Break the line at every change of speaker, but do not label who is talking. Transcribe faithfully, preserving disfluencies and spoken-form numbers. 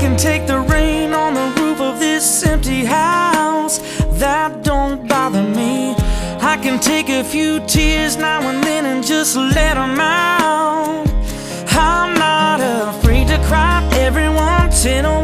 can take the rain on the roof of this empty house. That don't bother me. I can take a few tears now and then and just let them out. I'm not afraid to cry. Everyone tell